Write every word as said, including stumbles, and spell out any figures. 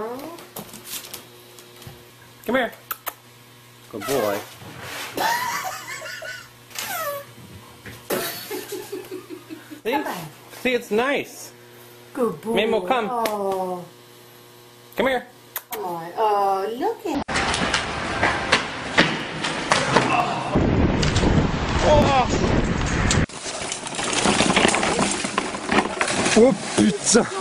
Come here. Good boy. See? See, it's nice. Good boy. Memo, come. Oh. Come here. Oh, oh, look at. Oh, pizza.